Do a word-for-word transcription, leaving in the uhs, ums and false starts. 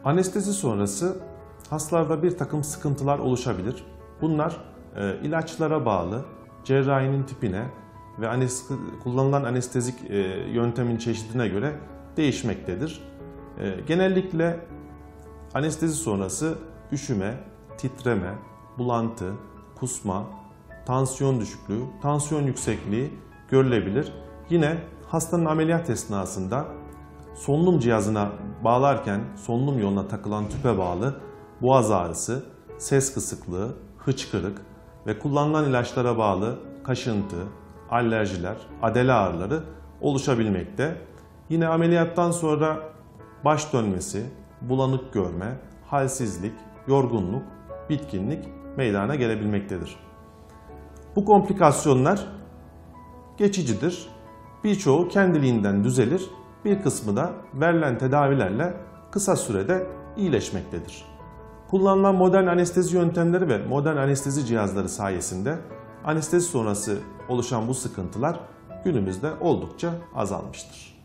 Anestezi sonrası hastalarda bir takım sıkıntılar oluşabilir. Bunlar e, ilaçlara bağlı, cerrahinin tipine ve anestezi, kullanılan anestezik e, yöntemin çeşidine göre değişmektedir. E, genellikle anestezi sonrası üşüme, titreme, bulantı, kusma, tansiyon düşüklüğü, tansiyon yüksekliği görülebilir. Yine hastanın ameliyat esnasında solunum cihazına bağlarken solunum yoluna takılan tüpe bağlı boğaz ağrısı, ses kısıklığı, hıçkırık ve kullanılan ilaçlara bağlı kaşıntı, alerjiler, adele ağrıları oluşabilmekte. Yine ameliyattan sonra baş dönmesi, bulanık görme, halsizlik, yorgunluk, bitkinlik meydana gelebilmektedir. Bu komplikasyonlar geçicidir. Birçoğu kendiliğinden düzelir, bir kısmı da verilen tedavilerle kısa sürede iyileşmektedir. Kullanılan modern anestezi yöntemleri ve modern anestezi cihazları sayesinde anestezi sonrası oluşan bu sıkıntılar günümüzde oldukça azalmıştır.